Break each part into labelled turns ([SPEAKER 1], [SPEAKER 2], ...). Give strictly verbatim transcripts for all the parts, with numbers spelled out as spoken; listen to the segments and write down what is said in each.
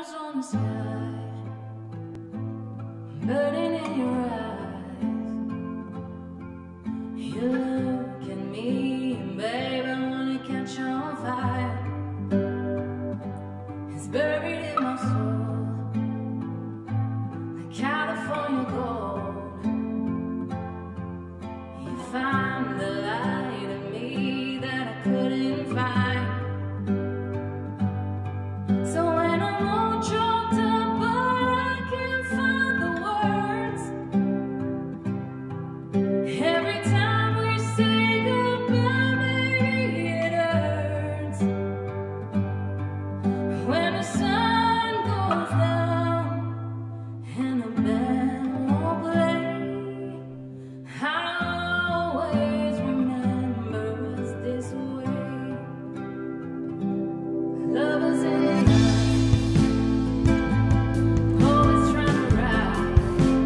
[SPEAKER 1] stars on the sky, burning in your eyes. You look at me, and babe, I wanna catch on fire. It's buried in my soul, like California gold. You find the light in me that I couldn't find. So when I'm all choked up, but I can't find the words. Every time we say goodbye, baby, it hurts. When the sun goes down and the band won't play, I'll always remember us this way. Lovers in the night, always trying to ride.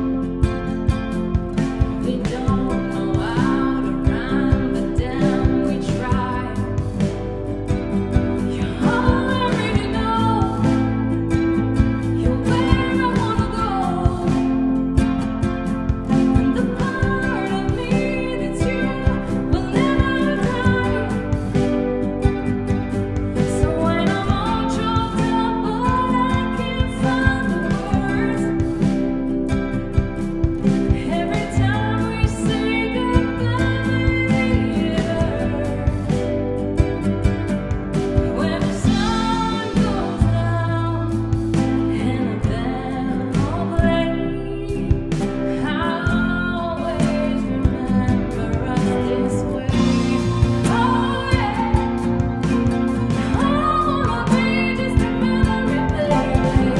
[SPEAKER 1] We don't know how to rhyme, but damn, we try. You're all I really know. You're where I wanna go. And the part of me that's you will never die. So when I'm all choked up, but I can't find the words. Every time we say goodbye, baby, it hurts. When the sun goes down and the band won't play, I'll always remember us this way. Oh yeah, I wanna be just a memory, baby.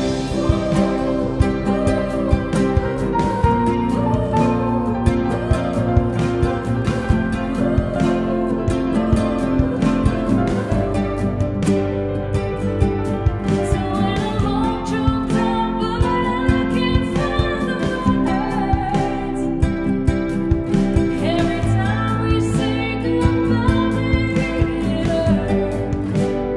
[SPEAKER 1] So when I'm all choked up, but I can't find the words. Every time we say goodbye, baby, it hurts.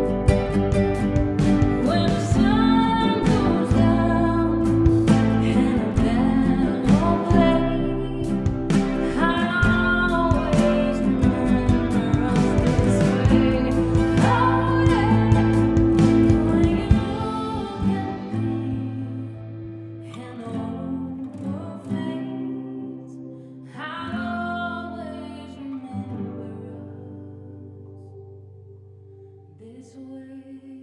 [SPEAKER 1] When the sun goes down and the band won't play, I'll always remember us this way. Oh yeah, when you look at me and the world fades, I'll always remember us this way.